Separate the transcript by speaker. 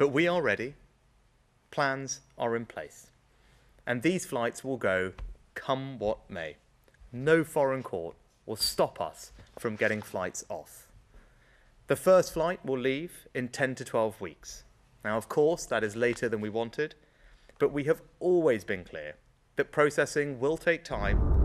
Speaker 1: But we are ready. Plans are in place. And these flights will go come what may. No foreign court will stop us from getting flights off. The first flight will leave in 10 to 12 weeks. Now, of course, that is later than we wanted, but we have always been clear that processing will take time